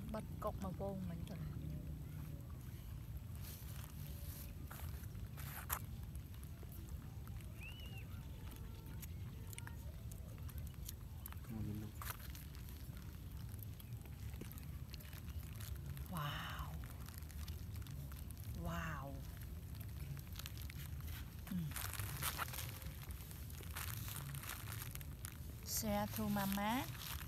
bắt cọc mà vô mình rồi wow wow share to mama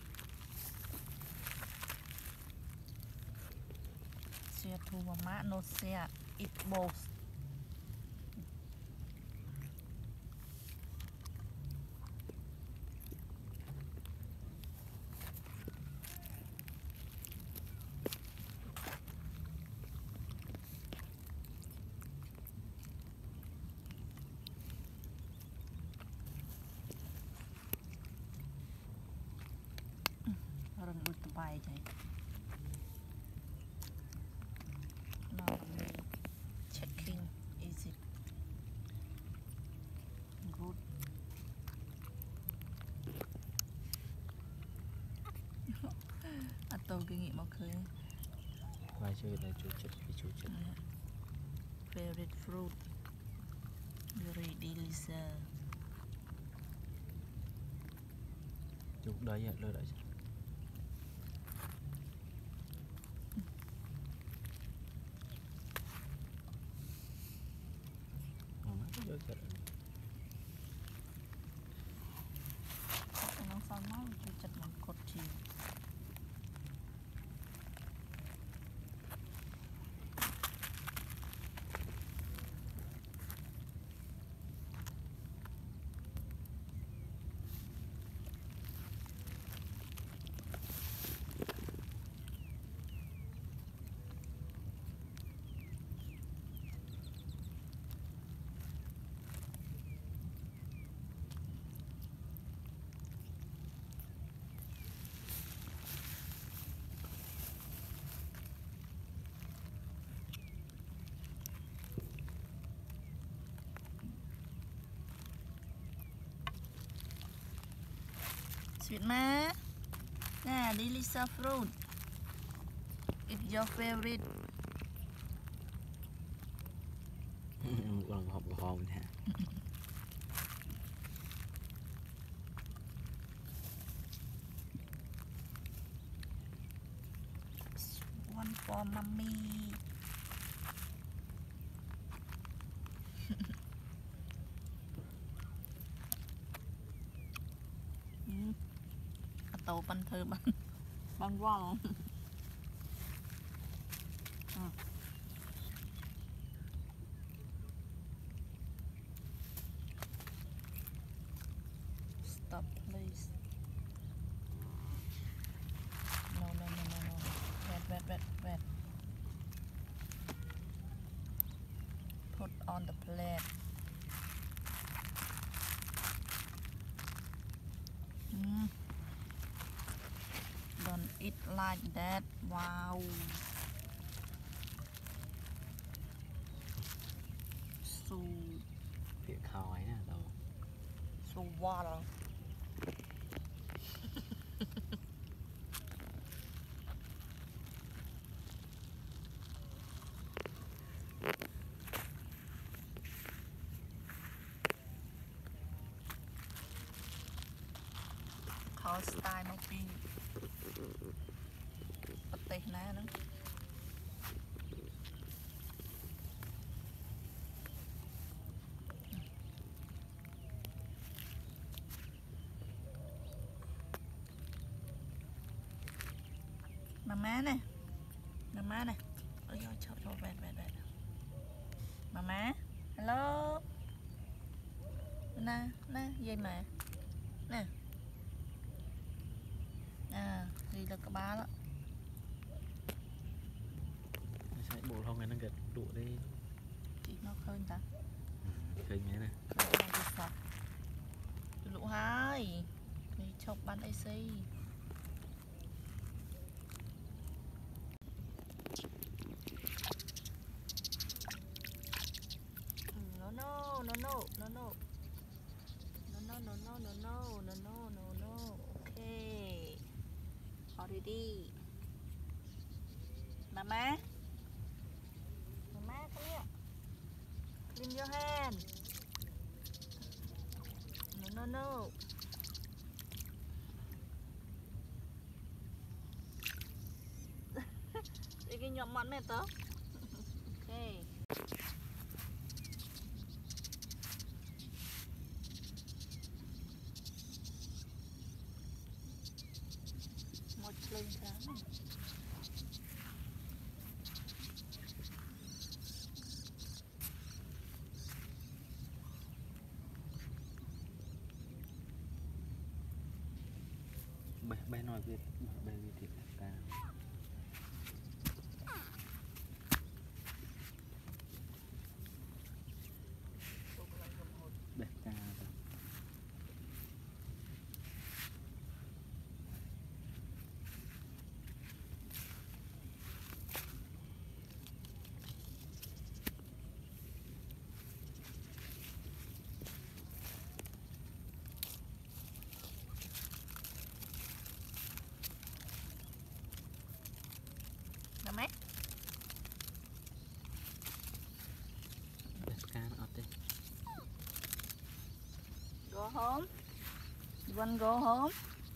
share to mama no share it both rừng đuôi tụi bay vậy nó checking is it good à tôi kinh nghiệm một khơi vài chơi là chú chật favorite fruit very delicious chú đấy ạ lơ đấy vô chật nó xong nó chật bằng cột chìm sweet ma nè delicious fruit it's your favorite còn học hòm nè one for mommy tàu bắn thơ bắn quăng stop please no wait put on the plate don't eat like that wow so việc khói nè đâu so water khó style nó phi bất tệ ná nữa mama nè ôi ơi trời ơi về mama hello nè dây mà nè à đi được cái ba đó sẽ bộ không nó gật đủ đi chị nó khơi ta khơi nhé nè lũ hai đi chọc bắn AC no okay already in your hand. No, no, no. Cái nhọm mặn này tớ. Ok. Một lên trắng. Bé nói về thịt cá. Bé cá rồi. Nè mấy. Bé cá nó ọt đi. Go home. You want go home?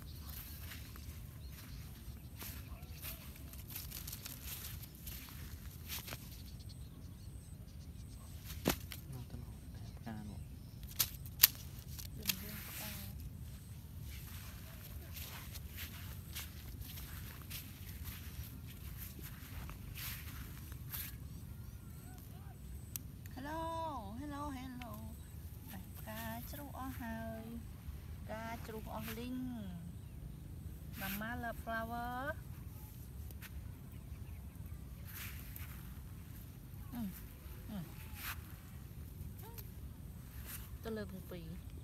Nó tao nó bé cá nó. Đừng đừng ta. Hello, hello, hello. Cá chru ở hơi. Cá chru ở linh. Mama love flower. Tôi love một bì.